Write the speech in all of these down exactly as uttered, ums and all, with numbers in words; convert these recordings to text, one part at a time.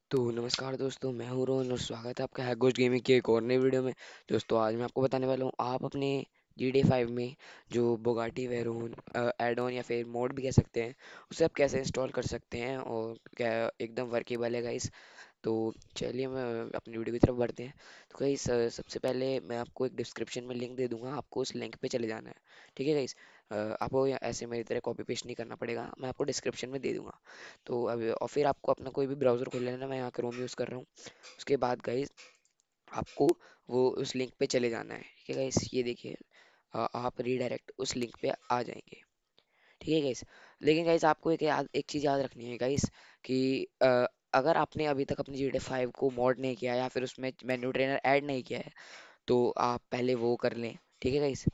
तो नमस्कार दोस्तों, मैं हूं रोहन और स्वागत है आपका हैगोस्ट गेमिंग की एक और नई वीडियो में। दोस्तों आज मैं आपको बताने वाला हूं आप अपने जी डी फाइव में जो बोगाटी वेरोन एड ऑन या फिर मोड भी कह सकते हैं, उसे आप कैसे इंस्टॉल कर सकते हैं और क्या एकदम वर्केबल है गाइस। तो चलिए मैं अपनी वीडियो की तरफ बढ़ते हैं। तो गाइस सबसे पहले मैं आपको एक डिस्क्रिप्शन में लिंक दे दूंगा, आपको उस लिंक पे चले जाना है। ठीक है गाइस, आपको या- ऐसे मेरी तरह कॉपी पेस्ट नहीं करना पड़ेगा, मैं आपको डिस्क्रिप्शन में दे दूंगा। तो अब और फिर आपको अपना कोई भी ब्राउज़र खोल लेना, मैं यहाँ क्रोम यूज़ कर रहा हूँ। उसके बाद गाइस आपको वो उस लिंक पे चले जाना है। ठीक है गाइस, ये देखिए, अ, आप रीडायरेक्ट उस लिंक पे आ जाएंगे। ठीक है गाइस, लेकिन गाइस आपको एक याद एक चीज़ याद रखनी है गाइस कि अ, अगर आपने अभी तक अपनी जी टी फाइव को मॉड नहीं किया या फिर उसमें मेन्यू ट्रेनर ऐड नहीं किया है, तो आप पहले वो कर लें। ठीक है गाइस,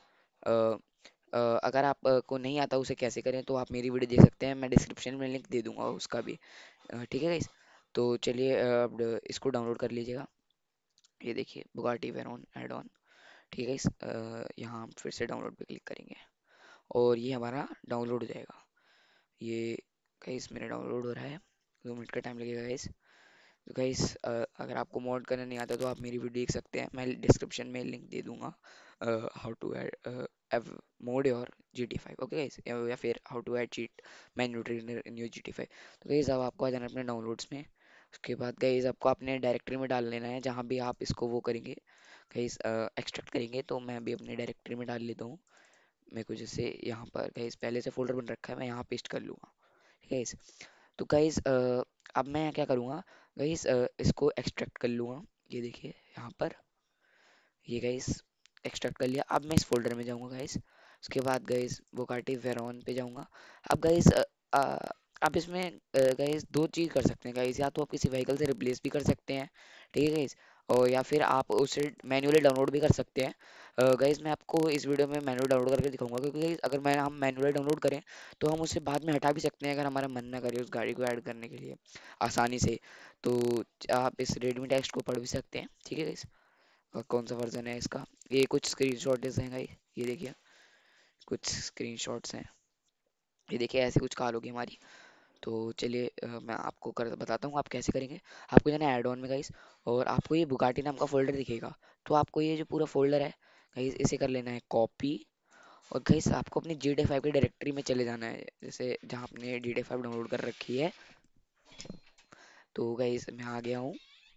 अ, अगर आप अ, को नहीं आता उसे कैसे करें, तो आप मेरी वीडियो देख सकते हैं, मैं डिस्क्रिप्शन में लिंक दे दूंगा उसका भी। अ, ठीक है गाइस, तो चलिए अ, अब इसको डाउनलोड कर लीजिएगा। ये देखिए बुगाटी वेरॉन एड ऑन। ठीक है गाइस, अ, यहाँ हम फिर से डाउनलोड पे क्लिक करेंगे और ये हमारा डाउनलोड हो जाएगा। ये गाइस मेरा डाउनलोड हो रहा है, दो मिनट का टाइम लगेगा गाइस। तो गाइस अगर आपको मॉड करना नहीं आता तो आप मेरी वीडियो देख सकते हैं, मैं डिस्क्रिप्शन में लिंक दे दूंगा, how to add mod your G T five. Okay guys, या फिर how to add cheat menu trainer in your G T five. तो गाइस अब आपको आ जाना है अपने डाउनलोड्स में। उसके बाद गाइस आपको अपने डायरेक्टरी में डाल लेना है जहाँ भी आप इसको वो करेंगे गाइस, एक्सट्रैक्ट करेंगे। तो मैं अभी अपने डायरेक्टरी में डाल लेता हूँ। मेरे को जैसे यहाँ पर गाइस पहले से फोल्डर बन रखा है, मैं यहाँ पेस्ट कर लूँगा। ठीक है गाइस, तो गाइस अब मैं क्या करूँगा गाइस, इसको एक्सट्रैक्ट कर लूँगा। ये देखिए यहाँ पर, ये गाइस एक्सट्रैक्ट कर लिया। अब मैं इस फोल्डर में जाऊँगा गाइस। उसके बाद गाइस बुगाटी वेरॉन पे जाऊँगा। अब गाइस आप इसमें गाइस दो चीज़ कर सकते हैं गाइस, या तो आप किसी व्हीकल से रिप्लेस भी कर सकते हैं। ठीक है गाइस, और या फिर आप उसे मैन्युअली डाउनलोड भी कर सकते हैं। गाइस मैं आपको इस वीडियो में मैनुअल डाउनलोड करके दिखाऊंगा, क्योंकि guys, अगर मैं हम मैनुअली डाउनलोड करें तो हम उसे बाद में हटा भी सकते हैं अगर हमारा मन ना करे उस गाड़ी को ऐड करने के लिए आसानी से। तो आप इस रेडमी टेक्स्ट को पढ़ भी सकते हैं। ठीक है गाइस, और कौन सा वर्जन है इसका, ये कुछ स्क्रीनशॉट्स हैं गाइस, ये देखिए कुछ स्क्रीनशॉट्स हैं। ये देखिए ऐसे कुछ कॉल होगी हमारी। तो चलिए अ, मैं आपको कर बताता हूँ आप कैसे करेंगे। आपको जाना है ऐड ऑन में गाइस, और आपको ये बुगाटी नाम का फोल्डर दिखेगा। तो आपको ये जो पूरा फोल्डर है गाइस, इसे कर लेना है कॉपी। और गाइस आपको अपनी जी टी फाइव की डायरेक्टरी में चले जाना है, जैसे जहाँ आपने जी टी फाइव डाउनलोड कर रखी है। तो गाइस मैं आ गया हूँ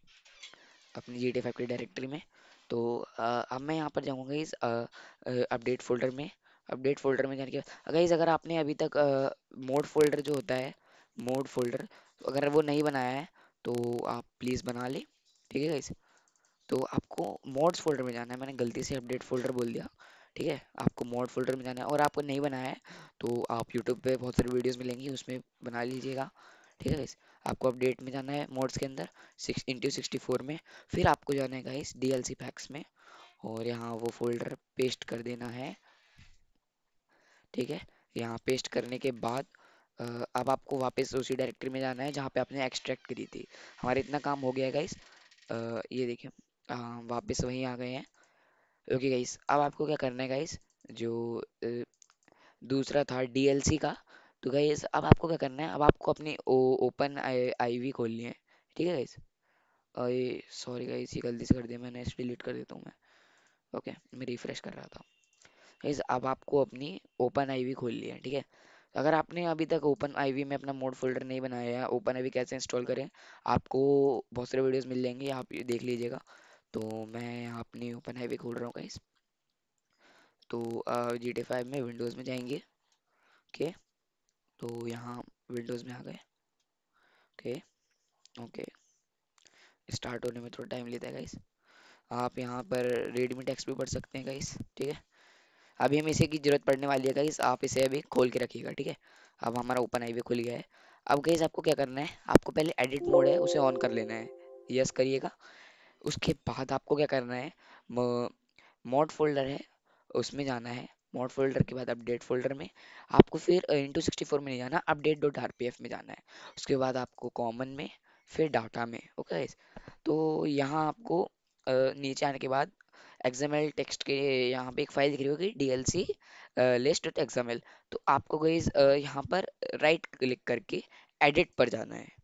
अपनी जी टी फाइव की डायरेक्टरी में। तो अ, अब मैं यहाँ पर जाऊँगा इस अपडेट फोल्डर में। अपडेट फोल्डर में जाने के बाद गाइस, अगर आपने अभी तक मोड फोल्डर जो होता है, मोड फोल्डर, तो अगर वो नहीं बनाया है तो आप प्लीज़ बना लें। ठीक है गाइस, तो आपको मोड्स फोल्डर में जाना है, मैंने गलती से अपडेट फोल्डर बोल दिया। ठीक है, आपको मोड फोल्डर में जाना है, और आपको नहीं बनाया है तो आप यूट्यूब पे बहुत सारी वीडियोस मिलेंगी, उसमें बना लीजिएगा। ठीक है गाइस, आपको अपडेट में जाना है मोड्स के अंदर, सिक्स इंटू सिक्सटी फोर में। फिर आपको जाना है guys D L C packs में, और यहाँ वो फोल्डर पेस्ट कर देना है। ठीक है, यहाँ पेस्ट करने के बाद अ, अब आपको वापस उसी डायरेक्टरी में जाना है जहाँ पे आपने एक्सट्रैक्ट करी थी। हमारा इतना काम हो गया है गाइस। ये देखिए, अ, वापस वहीं आ गए हैं। ओके गाइस, अब आपको क्या करना है गाइस, जो अ, दूसरा था डी एल सी का। तो गाइस अब आपको क्या करना है, अब आपको अपनी ओपन आईवी खोलनी है। ठीक है गाइस, अरे सॉरी गाइस, ये गलती से कर दिया मैंने, इस डिलीट कर देता हूँ मैं। ओके, मैं रिफ्रेश कर रहा था। गाइस अब आपको अपनी ओपन आईवी खोलनी है। ठीक है, अगर आपने अभी तक ओपन आईवी में अपना मोड फोल्डर नहीं बनाया है, ओपन आईवी कैसे इंस्टॉल करें, आपको बहुत सारे वीडियोस मिल जाएंगे, आप ये देख लीजिएगा। तो मैं यहाँ अपनी ओपन आईवी खोल रहा हूँ गाइस। तो जी टी फाइव में विंडोज़ में जाएंगे। ओके, तो यहाँ विंडोज़ में आ गए। ओके, ओके, स्टार्ट होने में थोड़ा टाइम लेता है गाइस। आप यहाँ पर रेडमी टेक्स्ट भी पढ़ सकते हैं गाइस। ठीक है, अभी हमें इसे की जरूरत पड़ने वाली है गाइस, आप इसे अभी खोल के रखिएगा। ठीक है, अब हमारा ओपन आईवी खुल गया है। अब गाइस आपको क्या करना है, आपको पहले एडिट मोड है उसे ऑन कर लेना है, यस करिएगा। उसके बाद आपको क्या करना है, मोड फोल्डर है उसमें जाना है। मोड फोल्डर के बाद अपडेट फोल्डर में, आपको फिर इंटू सिक्सटी फोर में नहीं जाना, update dot R P F में जाना है। उसके बाद आपको कॉमन में, फिर डाटा में। ओके, तो यहाँ आपको अ, नीचे आने के बाद एक्सएमएल टेक्स्ट के यहाँ पे एक फाइल दिख रही होगी D L C list dot XML. तो आपको गाइस यहाँ पर राइट क्लिक करके एडिट पर जाना है।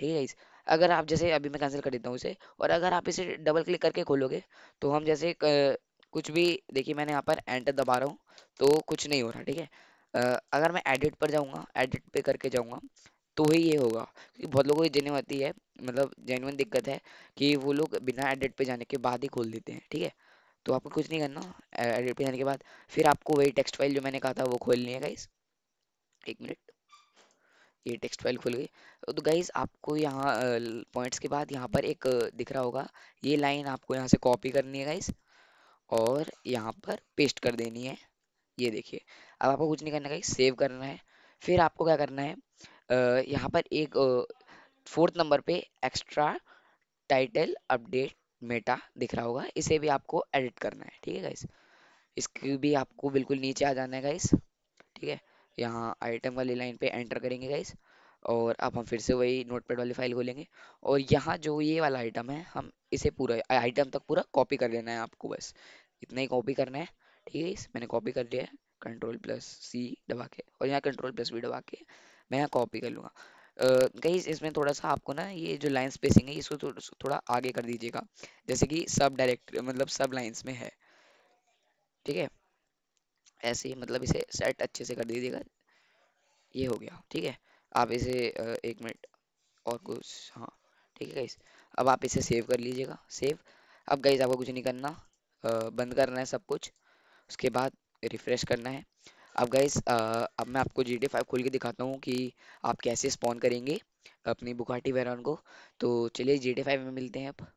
ठीक है गाइस। अगर आप जैसे अभी मैं कैंसिल कर देता हूँ इसे, और अगर आप इसे डबल क्लिक करके खोलोगे तो हम जैसे क- कुछ भी देखिए, मैंने यहाँ पर एंटर दबा रहा हूँ तो कुछ नहीं हो रहा, ठीक है। अ, अगर मैं एडिट पर जाऊँगा, एडिट पे करके जाऊँगा तो ही ये होगा, क्योंकि बहुत लोगों की जेन्युइन आती है, मतलब जेन्युइन दिक्कत है कि वो लोग बिना एडिट पे जाने के बाद ही खोल देते हैं, ठीक है। तो आपको कुछ नहीं करना, एडिट पे जाने के बाद फिर आपको वही टेक्स्ट फाइल जो मैंने कहा था वो खोलनी है गाइस। एक मिनट, ये टेक्स्ट फाइल खुल गई। तो गाइस आपको यहाँ पॉइंट्स के बाद यहाँ पर एक अ, दिख रहा होगा, ये लाइन आपको यहाँ से कॉपी करनी है गाइस, और यहाँ पर पेस्ट कर देनी है। ये देखिए, अब आपको कुछ नहीं करना गाइस, सेव करना है। फिर आपको क्या करना है, अ, यहाँ पर एक फोर्थ नंबर पे एक्स्ट्रा टाइटल अपडेट मेटा दिख रहा होगा, इसे भी आपको एडिट करना है, ठीक है गाइस। इसकी भी आपको बिल्कुल नीचे आ जाना है गाइस, ठीक है। यहाँ आइटम वाली लाइन पे एंटर करेंगे गाइस, और अब हम फिर से वही नोटपैड वाली फाइल खोलेंगे, और यहाँ जो ये वाला आइटम है, हम इसे पूरा आइटम तक पूरा कॉपी कर लेना है आपको, बस इतना ही कॉपी करना है, ठीक है इस मैंने कॉपी कर लिया है, कंट्रोल प्लस सी दबा के, और यहाँ कंट्रोल प्लस वी दबा के मैं यहाँ कॉपी कर लूँगा। गाइस इसमें थोड़ा सा आपको ना ये जो लाइन स्पेसिंग है इसको थो, थोड़ा आगे कर दीजिएगा, जैसे कि सब डायरेक्ट मतलब सब लाइंस में है, ठीक है। ऐसे ही मतलब इसे सेट अच्छे से कर दीजिएगा, ये हो गया, ठीक है। आप इसे अ, एक मिनट और कुछ, हाँ ठीक है गाइस। अब आप इसे सेव कर लीजिएगा, सेव। अब गाइस आपको कुछ नहीं करना, अ, बंद करना है सब कुछ, उसके बाद रिफ्रेश करना है। अब गाइस अब मैं आपको जी टी फाइव खोल के दिखाता हूँ कि आप कैसे स्पॉन करेंगे अपनी बुगाटी वेरॉन को। तो चलिए जी टी फाइव में मिलते हैं अब।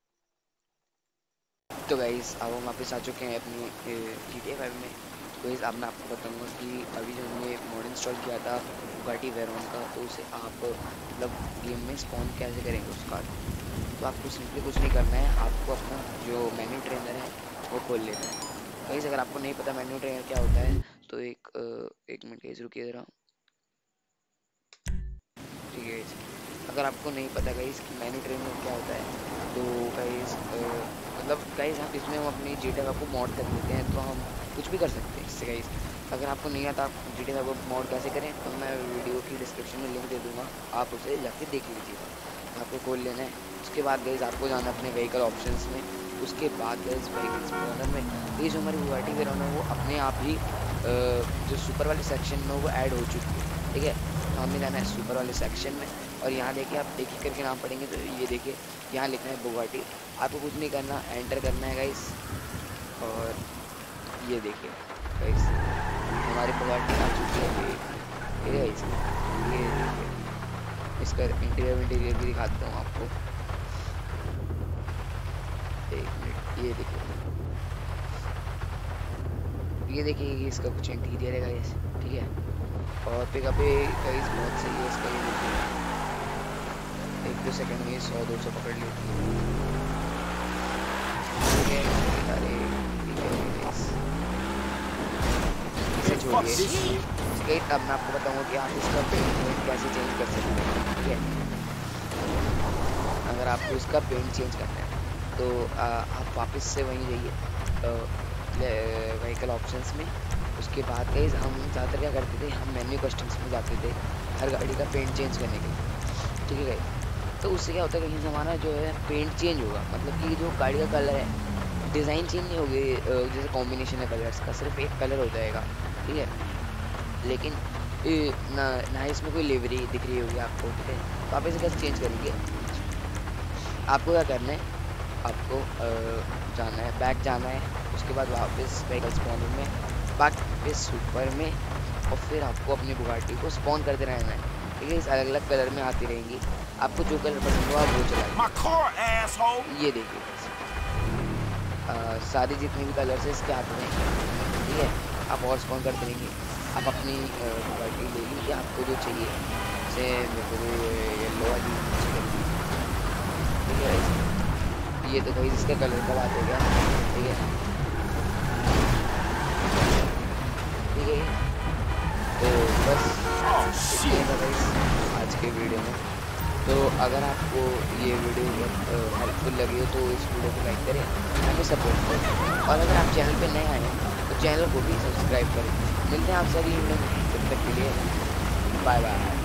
तो गाइस अब हम वापस आ चुके हैं अपनी जी टी फाइव में। तो गाइस अब मैं आपको बताऊंगा कि अभी जो हमने मॉड इंस्टॉल किया था बुगाटी वेरॉन का, तो उसे आप मतलब गेम में स्पॉन कैसे करेंगे उसका। तो आपको सिंपली कुछ नहीं करना है, आपको अपना जो मेन्यू ट्रेनर है वो खोल लेना है। गाइस अगर आपको नहीं पता मेन्यू ट्रेनर क्या होता है तो एक अ, एक मिनट गाइस रुकिए ज़रा, ठीक है गाइस। अगर आपको नहीं पता गाइस कि मेन्यू ट्रेनर क्या होता है तो गाइस मतलब गाइस हम इसमें हम अपनी जी टी को मॉड कर देते हैं, तो हम कुछ भी कर सकते हैं इससे गाइस। अगर आपको नहीं आता आप जी टी को मॉड कैसे करें तो मैं वीडियो की डिस्क्रिप्शन में लिंक दे दूँगा, आप उसे जाके देख लीजिएगा। आपको खोल लेना है, उसके बाद गाइस आपको जाना है अपने व्हीकल ऑप्शंस में, उसके बाद गाइस व्हीकल एक्सप्लोरर में ये जो हमारी बुगाटी वेरॉन है वो अपने आप ही अ, जो सुपर वाले सेक्शन में वो ऐड हो चुकी है, ठीक है। तो हमें जाना है सुपर वाले सेक्शन में, और यहाँ देखिए आप एक एक करके नाम पढ़ेंगे तो ये देखिए यहाँ लिखना है बुगाटी। आपको कुछ नहीं करना, एंटर करना है गाइस, और ये देखिए गाइस हमारी बुगाटी आ चुकी है, ठीक है गाइस। ये देखिए इसका इंटीरियर इंटीरियर भी दिखाता हूँ आपको, एक मिनट, ये देखिए ये देखिए इसका कुछ इंटीरियर है गाइस, ठीक है। और पिकअप पे गाइस बहुत सही है इसका, ये देखिए एक दो सेकंड में सौ दो सौ पकड़ लेती है, ठीक है। अरे ठीक है गाइस, इसे छोड़िए गाइस, अब मैं आपको बताऊंगा कि आप इसका पेंट कैसे चेंज कर सकते हैं, ठीक है। अगर आपको इसका पेंट चेंज करना है तो आ, आप वापस से वहीं जाइए व्हीकल ऑप्शंस में, उसके बाद गाइस हम ज़्यादातर क्या करते थे, हम मेन्यू कस्टम्स में जाते थे हर गाड़ी का पेंट चेंज करने के लिए, ठीक है गाइस। तो उससे क्या होता है कहीं से हमारा जो है पेंट चेंज होगा, मतलब कि जो गाड़ी का कलर है डिज़ाइन चेंज नहीं होगी, जैसे कॉम्बिनेशन है कलर्स का सिर्फ एक कलर हो जाएगा, ठीक है। लेकिन ए, ना ना इसमें कोई लिवरी दिख रही होगी आपको, ठीक है। तो आप इसे कैसे चेंज करेंगे, आपको क्या करना है, आपको आ, जाना है बैक जाना है, उसके बाद वापस व्हीकल स्पॉनर में, वापस सुपर में, और फिर आपको अपनी बुगाटी को स्पॉन करते रहना है, ठीक है। इस अलग अलग कलर में आती रहेंगी, आपको जो कलर पसंद हो आप वो चलाइए। ये देखिए सारी जितनी भी कलर्स है इसके आते हैं, ठीक है। आप और स्पॉन करते रहेंगे, आप अपनी बुगाटी ले लीजिए आपको जो चाहिए, जैसे मेरे को येलो वाली, ठीक है। ये तो भाई इसका कलर का बात हो गया, ठीक है ठीक है। तो बस इतना था भाई आज के वीडियो में। तो अगर आपको ये वीडियो हेल्पफुल लगी हो तो इस वीडियो को लाइक करें, हमें सपोर्ट करें, और अगर आप चैनल पे नए आए हैं तो चैनल को भी सब्सक्राइब करें। मिलते हैं आपसे अगली वीडियो में, तब तक के लिए बाय बाय।